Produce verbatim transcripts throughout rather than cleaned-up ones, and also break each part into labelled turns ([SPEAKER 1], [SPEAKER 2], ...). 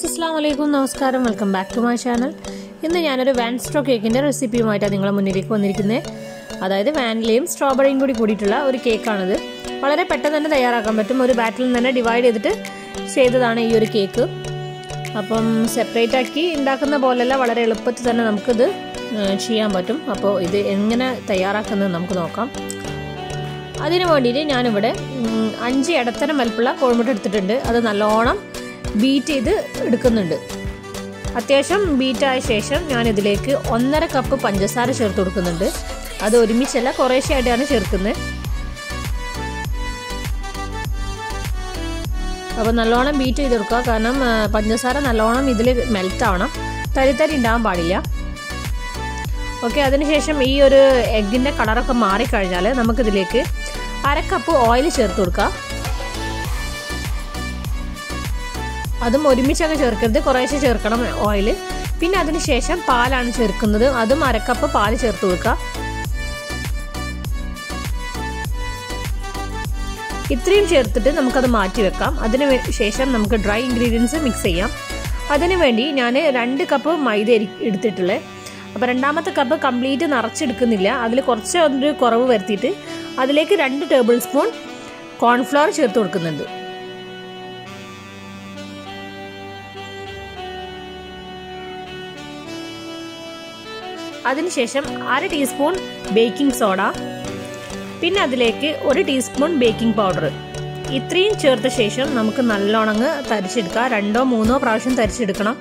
[SPEAKER 1] Friends, അസ്സലാമു അലൈക്കും, നമസ്കാരം. Welcome back to my channel. ഇന്ന് ഞാനൊരു വാൻസ്ട്രോ കേക്കിൻ്റെ റെസിപ്പിയുമായിട്ടാണ് നിങ്ങളെ മുന്നിലേക്ക് വന്നിരിക്കുന്നത്. അതായത് വാനിലയും സ്ട്രോബെറിയും കൂടി കൂടിയിട്ടുള്ള ഒരു കേക്കാണിത്. വളരെ പെട്ടെന്ന് തന്നെ തയ്യാറാക്കാൻ പറ്റും. ഒരു ബാറ്റിൽ തന്നെ ഡിവൈഡ് ചെയ്തിട്ട് ചെയ്തതാണ് ഈ ഒരു കേക്ക്. അപ്പം സെപ്പറേറ്റ് ആക്കി ഉണ്ടാക്കുന്ന പോലെയല്ല, വളരെ എളുപ്പത്തിൽ തന്നെ നമുക്കിത് ചെയ്യാൻ പറ്റും. അപ്പോൾ ഇത് എങ്ങനെ തയ്യാറാക്കുന്നത് നമുക്ക് നോക്കാം. അതിനു വേണ്ടിയിട്ട് ഞാനിവിടെ അഞ്ച് ഇടത്തരം വലുപ്പമുള്ള കോഴിമുട്ട എടുത്തിട്ടുണ്ട്. അത് നല്ലോണം ബീറ്റ് ചെയ്ത് എടുക്കുന്നുണ്ട്. അത്യാവശ്യം ബീറ്റായ ശേഷം ഞാൻ ഇതിലേക്ക് ഒന്നര കപ്പ് പഞ്ചസാര ചേർത്ത് കൊടുക്കുന്നുണ്ട്. അത് ഒരുമിച്ചല്ല, കുറേശ്ശെയായിട്ടാണ് ചേർക്കുന്നത്. അപ്പോൾ നല്ലോണം ബീറ്റ് ചെയ്തെടുക്കുക, കാരണം പഞ്ചസാര നല്ലോണം ഇതിൽ മെൽറ്റ് ആവണം, തരി തരി ഉണ്ടാകാൻ പാടില്ല. ഓക്കെ, അതിനുശേഷം ഈ ഒരു എഗ്ഗിൻ്റെ കളറൊക്കെ മാറിക്കഴിഞ്ഞാൽ നമുക്കിതിലേക്ക് അര കപ്പ് ഓയിൽ ചേർത്ത് കൊടുക്കുക. അതും ഒരുമിച്ചൊക്കെ ചേർക്കരുത്, കുറേശ്ശെ ചേർക്കണം ഓയിൽ. പിന്നെ അതിന് ശേഷം പാലാണ് ചേർക്കുന്നത്. അതും അരക്കപ്പ് പാല് ചേർത്ത് കൊടുക്കുക. ഇത്രയും ചേർത്തിട്ട് നമുക്കത് മാറ്റി വെക്കാം. അതിന് ശേഷം നമുക്ക് ഡ്രൈ ഇൻഗ്രീഡിയൻസ് മിക്സ് ചെയ്യാം. അതിനു വേണ്ടി ഞാൻ രണ്ട് കപ്പ് മൈദ എടുത്തിട്ടുള്ളത്. അപ്പോൾ രണ്ടാമത്തെ കപ്പ് കംപ്ലീറ്റ് നിറച്ചെടുക്കുന്നില്ല, അതിൽ കുറച്ച് ഒരു കുറവ് വരുത്തിയിട്ട് അതിലേക്ക് രണ്ട് ടേബിൾ സ്പൂൺ കോൺഫ്ലവർ ചേർത്ത് കൊടുക്കുന്നുണ്ട്. അതിനുശേഷം അര ടീസ്പൂൺ ബേക്കിംഗ് സോഡ, പിന്നെ അതിലേക്ക് ഒരു ടീസ്പൂൺ ബേക്കിംഗ് പൗഡർ. ഇത്രയും ചേർത്ത ശേഷം നമുക്ക് നല്ലോണം തരിച്ചെടുക്കാം. രണ്ടോ മൂന്നോ പ്രാവശ്യം തരിച്ചെടുക്കണം.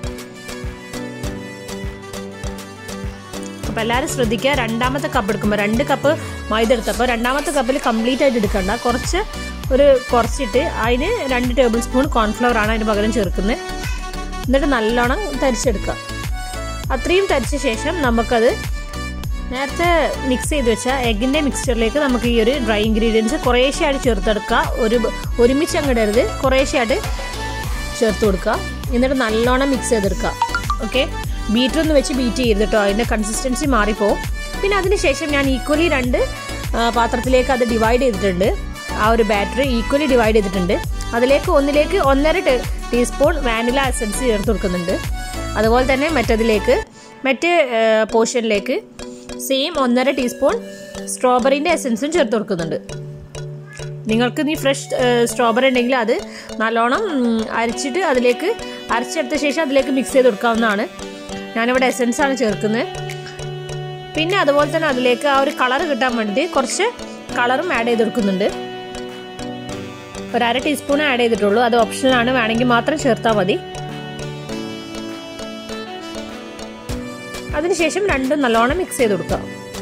[SPEAKER 1] അപ്പോൾ എല്ലാവരും ശ്രദ്ധിക്കുക, രണ്ടാമത്തെ കപ്പ് എടുക്കുമ്പോൾ രണ്ട് കപ്പ് മൈദ എടുത്തപ്പോൾ രണ്ടാമത്തെ കപ്പിൽ കംപ്ലീറ്റ് ആയിട്ട് എടുക്കണ്ട, കുറച്ച് ഒരു കുറച്ചിട്ട് അതിന് രണ്ട് ടേബിൾ സ്പൂൺ കോൺഫ്ലവർ ആണ് അതിന് പകരം ചേർക്കുന്നത്. എന്നിട്ട് നല്ലോണം തരിച്ചെടുക്കുക. അത്രയും തരിച്ച ശേഷം നമുക്കത് നേരത്തെ മിക്സ് ചെയ്ത് വെച്ച എഗ്ഗിൻ്റെ മിക്സ്ചറിലേക്ക് നമുക്ക് ഈ ഒരു ഡ്രൈ ഇൻഗ്രീഡിയൻസ് കുറേശ്ശെയായിട്ട് ചേർത്തെടുക്കുക. ഒരു ഒരുമിച്ച് അങ്ങിടരുത്, കുറേശ്ശെയായിട്ട് ചേർത്ത് കൊടുക്കുക. എന്നിട്ട് നല്ലോണം മിക്സ് ചെയ്തെടുക്കുക. ഓക്കെ, ബീറ്ററൊന്ന് വെച്ച് ബീറ്റ് ചെയ്ത് കേട്ടോ, അതിൻ്റെ കൺസിസ്റ്റൻസി മാറിപ്പോവും. പിന്നെ അതിന് ശേഷം ഞാൻ ഈക്വലി രണ്ട് പാത്രത്തിലേക്ക് അത് ഡിവൈഡ് ചെയ്തിട്ടുണ്ട്. ആ ഒരു ബാറ്റർ ഈക്വലി ഡിവൈഡ് ചെയ്തിട്ടുണ്ട്. അതിലേക്ക് ഒന്നിലേക്ക് ഒന്നര ടീസ്പൂൺ വാനില എസൻസ് ചേർത്ത് കൊടുക്കുന്നുണ്ട്. അതുപോലെ തന്നെ മറ്റതിലേക്ക് മറ്റ് പോർഷനിലേക്ക് സെയിം ഒന്നര ടീസ്പൂൺ സ്ട്രോബെറിൻ്റെ എസൻസും ചേർത്ത് കൊടുക്കുന്നുണ്ട്. നിങ്ങൾക്ക് നീ ഫ്രഷ് സ്ട്രോബെറി ഉണ്ടെങ്കിൽ അത് നല്ലോണം അരച്ചിട്ട് അതിലേക്ക് അരച്ചെടുത്ത ശേഷം അതിലേക്ക് മിക്സ് ചെയ്ത് കൊടുക്കാവുന്നതാണ്. ഞാനിവിടെ എസൻസാണ് ചേർക്കുന്നത്. പിന്നെ അതുപോലെ തന്നെ അതിലേക്ക് ആ ഒരു കളർ കിട്ടാൻ വേണ്ടിയിട്ട് കുറച്ച് കളറും ആഡ് ചെയ്ത് കൊടുക്കുന്നുണ്ട്. ഒരു അര ടീസ്പൂൺ ആഡ് ചെയ്തിട്ടുള്ളൂ, അത് ഓപ്ഷനാണ്, വേണമെങ്കിൽ മാത്രം ചേർത്താൽ മതി. അതിനുശേഷം രണ്ടും നല്ലോണം മിക്സ് ചെയ്ത് കൊടുക്കുക.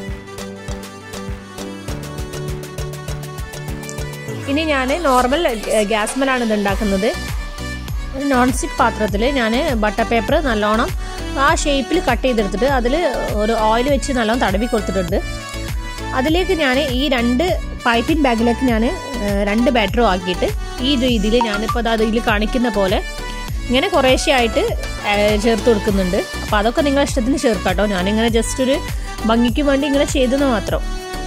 [SPEAKER 1] ഇനി ഞാൻ നോർമൽ ഗ്യാസ്മലാണ് ഇത് ഉണ്ടാക്കുന്നത്. ഒരു നോൺ സ്റ്റിക്ക് പാത്രത്തിൽ ഞാൻ ബട്ടർ പേപ്പർ നല്ലോണം ആ ഷേപ്പിൽ കട്ട് ചെയ്തെടുത്തിട്ട് അതിൽ ഒരു ഓയിൽ വെച്ച് നല്ലോണം തടവി കൊടുത്തിട്ടുണ്ട്. അതിലേക്ക് ഞാൻ ഈ രണ്ട് പൈപ്പിംഗ് ബാഗിലേക്ക് ഞാൻ രണ്ട് ബാറ്ററും ആക്കിയിട്ട് ഈ രീതിയിൽ ഞാനിപ്പോൾ അത് ഇതിൽ കാണിക്കുന്ന പോലെ ഇങ്ങനെ കുറേശ്ശെയായിട്ട് ചേർത്ത് കൊടുക്കുന്നുണ്ട്. അപ്പോൾ അതൊക്കെ നിങ്ങളുടെ ഇഷ്ടത്തിന് ചേർക്കാം കേട്ടോ. ഞാനിങ്ങനെ ജസ്റ്റ് ഒരു ഭംഗിക്ക് വേണ്ടി ഇങ്ങനെ ചെയ്തെന്ന് മാത്രം.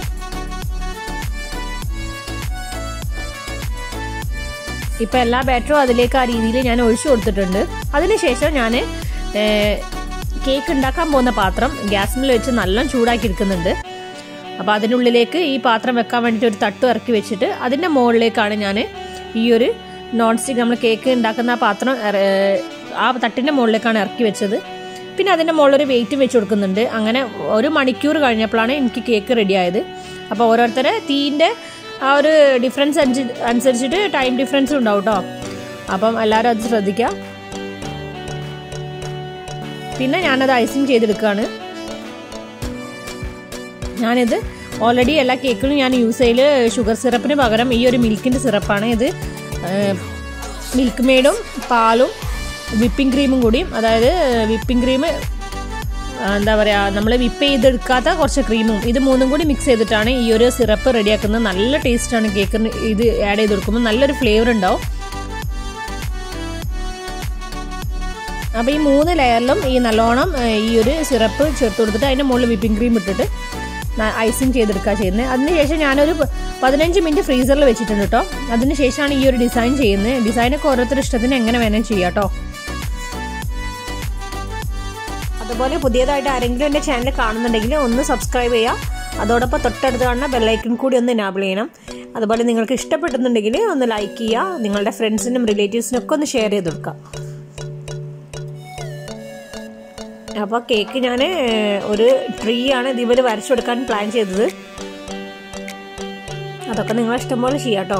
[SPEAKER 1] ഇപ്പം എല്ലാ ബാറ്ററും അതിലേക്ക് ആ രീതിയിൽ ഞാൻ ഒഴിച്ചു കൊടുത്തിട്ടുണ്ട്. അതിനുശേഷം ഞാൻ കേക്ക് ഉണ്ടാക്കാൻ പോകുന്ന പാത്രം ഗ്യാസിൽ വെച്ച് നല്ല ചൂടാക്കി എടുക്കുന്നുണ്ട്. അപ്പോൾ അതിനുള്ളിലേക്ക് ഈ പാത്രം വെക്കാൻ വേണ്ടിയിട്ട് ഒരു തട്ട് ഇറക്കി വെച്ചിട്ട് അതിൻ്റെ മുകളിലേക്കാണ് ഞാൻ ഈ ഒരു നോൺ സ്റ്റിക്ക് നമ്മൾ കേക്ക് ഉണ്ടാക്കുന്ന ആ പാത്രം ആ തട്ടിൻ്റെ മുകളിലേക്കാണ് ഇറക്കി വെച്ചത്. പിന്നെ അതിൻ്റെ മുകളിലൊരു വെയിറ്റും വെച്ച് കൊടുക്കുന്നുണ്ട്. അങ്ങനെ ഒരു മണിക്കൂർ കഴിഞ്ഞപ്പോഴാണ് എനിക്ക് കേക്ക് റെഡി ആയത്. അപ്പോൾ ഓരോരുത്തരെ തീൻ്റെ ആ ഒരു ഡിഫറൻസ് അനുസരിച്ചിട്ട് ടൈം ഡിഫറൻസും ഉണ്ടാവും കേട്ടോ. അപ്പം എല്ലാവരും അത് ശ്രദ്ധിക്കുക. പിന്നെ ഞാനത് ഐസിങ് ചെയ്തെടുക്കുകയാണ്. ഞാനിത് ഓൾറെഡി എല്ലാ കേക്കിലും ഞാൻ യൂസ് ചെയ്യൽ ഷുഗർ സിറപ്പിന് പകരം ഈ ഒരു മിൽക്കിൻ്റെ സിറപ്പാണ്. ഇത് മിൽക്ക് മെയ്ഡും പാലും വിപ്പിംഗ് ക്രീമും കൂടിയും, അതായത് വിപ്പിംഗ് ക്രീം എന്താ പറയുക, നമ്മൾ വിപ്പ് ചെയ്തെടുക്കാത്ത കുറച്ച് ക്രീമും, ഇത് മൂന്നും കൂടി മിക്സ് ചെയ്തിട്ടാണ് ഈ ഒരു സിറപ്പ് റെഡിയാക്കുന്നത്. നല്ല ടേസ്റ്റാണ് കേക്കിന് ഇത് ആഡ് ചെയ്ത് കൊടുക്കുമ്പോൾ, നല്ലൊരു ഫ്ലേവർ ഉണ്ടാവും. അപ്പോൾ ഈ മൂന്ന് ലെയറിലും ഈ നല്ലോണം ഈ ഒരു സിറപ്പ് ചേർത്ത് കൊടുത്തിട്ട് അതിൻ്റെ മുകളിൽ വിപ്പിംഗ് ക്രീം ഇട്ടിട്ട് ഐസിങ് ചെയ്തെടുക്കുക ചെയ്യുന്നത്. അതിനുശേഷം ഞാനൊരു പതിനഞ്ച് മിനിറ്റ് ഫ്രീസറിൽ വെച്ചിട്ടുണ്ട് കേട്ടോ. അതിനുശേഷമാണ് ഈ ഒരു ഡിസൈൻ ചെയ്യുന്നത്. ഡിസൈനൊക്കെ ഓരോരുത്തരുടെ ഇഷ്ടത്തിന് എങ്ങനെ വേണമെങ്കിൽ ചെയ്യാം കേട്ടോ. അതുപോലെ പുതിയതായിട്ട് ആരെങ്കിലും എൻ്റെ ചാനൽ കാണുന്നുണ്ടെങ്കിൽ ഒന്ന് സബ്സ്ക്രൈബ് ചെയ്യുക. അതോടൊപ്പം തൊട്ടടുത്ത് കാണുന്ന ബെല്ലൈക്കൺ കൂടി ഒന്ന് എനാബിൾ ചെയ്യണം. അതുപോലെ നിങ്ങൾക്ക് ഇഷ്ടപ്പെടുന്നുണ്ടെങ്കിൽ ഒന്ന് ലൈക്ക് ചെയ്യുക. നിങ്ങളുടെ ഫ്രണ്ട്സിനും റിലേറ്റീവ്സിനും ഒക്കെ ഒന്ന് ഷെയർ ചെയ്ത് കൊടുക്കുക. അപ്പോൾ കേക്ക് ഞാൻ ഒരു ട്രീ ആണ് ഇതുപോലെ വരച്ചു കൊടുക്കാൻ പ്ലാൻ ചെയ്തത്. അതൊക്കെ നിങ്ങൾ ഇഷ്ടംപോലെ ചെയ്യാം കേട്ടോ.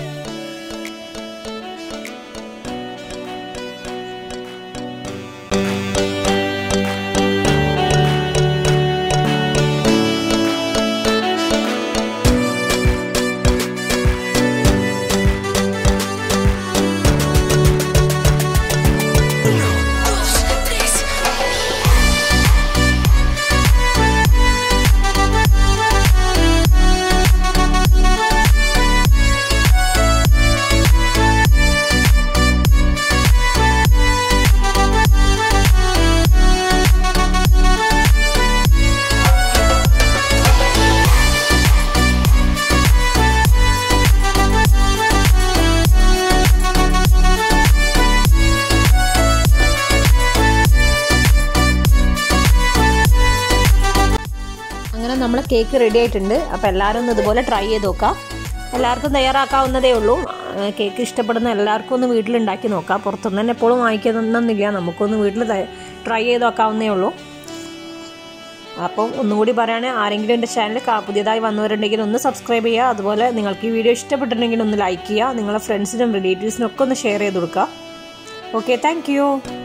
[SPEAKER 1] അങ്ങനെ നമ്മളെ കേക്ക് റെഡി ആയിട്ടുണ്ട്. അപ്പോൾ എല്ലാവരും ഒന്ന് ഇതുപോലെ ട്രൈ ചെയ്ത് നോക്കാം. എല്ലാവർക്കും തയ്യാറാക്കാവുന്നതേ ഉള്ളൂ. കേക്ക് ഇഷ്ടപ്പെടുന്ന എല്ലാവർക്കും ഒന്ന് വീട്ടിലുണ്ടാക്കി നോക്കാം. പുറത്തുനിന്ന് തന്നെ എപ്പോഴും വാങ്ങിക്കുന്നൊന്നുമില്ല, നമുക്കൊന്ന് വീട്ടിൽ ട്രൈ ചെയ്ത് നോക്കാവുന്നേ ഉള്ളൂ. അപ്പം ഒന്നുകൂടി പറയുകയാണെങ്കിൽ ആരെങ്കിലും എൻ്റെ ചാനൽ പുതിയതായി വന്നവരുണ്ടെങ്കിൽ ഒന്ന് സബ്സ്ക്രൈബ് ചെയ്യുക. അതുപോലെ നിങ്ങൾക്ക് ഈ വീഡിയോ ഇഷ്ടപ്പെട്ടിട്ടുണ്ടെങ്കിൽ ഒന്ന് ലൈക്ക് ചെയ്യുക. നിങ്ങളുടെ ഫ്രണ്ട്സിനും റിലേറ്റീവ്സിനും ഒക്കെ ഒന്ന് ഷെയർ ചെയ്ത് കൊടുക്കുക. Okay, thank U.